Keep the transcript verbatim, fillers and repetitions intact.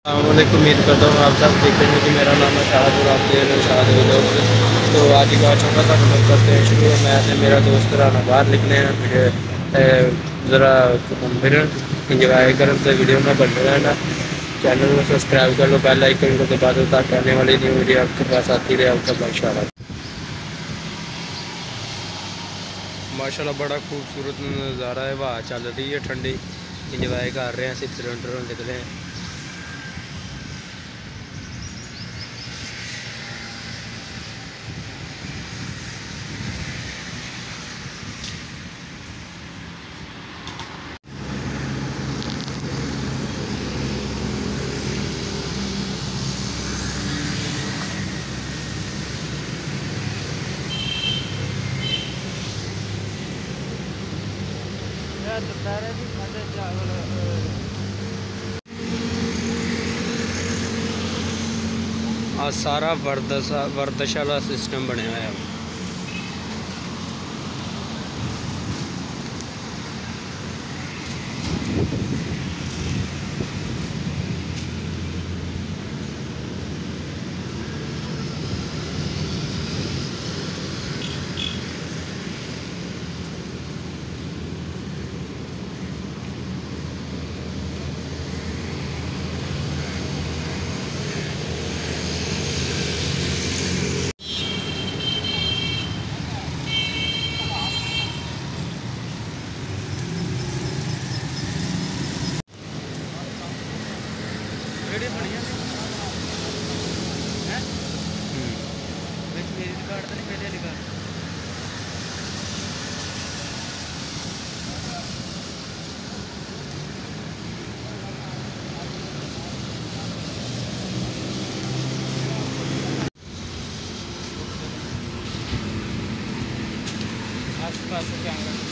वालेकुम। उम्मीद करता हूँ आप सब देख रहे हैं कि मेरा नाम है शाहद और आप देख रहे हैं शाहद व्लॉग। तो आज की बात छोटा सा खत्म करते हैं शुरू। मैं से मेरा दोस्त राना बाहर निकले हैं मुझे ज़रा फिर इंजॉय करें तो वीडियो में बन रहा है ना। चैनल में सब्सक्राइब कर लो, बेल आइकन को दबा दो ताकि आने वाली न्यू वीडियो आपके पास आती रहे आपका माशाल्लाह। माशाल्लाह बड़ा खूबसूरत नज़ारा है, वहाँ चल रही है ठंडी, इंजॉय कर रहे हैं, सिर्फ फिर निकले हैं। दोपहर भी खाते चावल आज सारा वर्दशा वर्दशाला सिस्टम बने हुआ है। बढ़िया है मेरी रिकॉर्ड तो नहीं पहले रिकॉर्ड आस पास कैमरा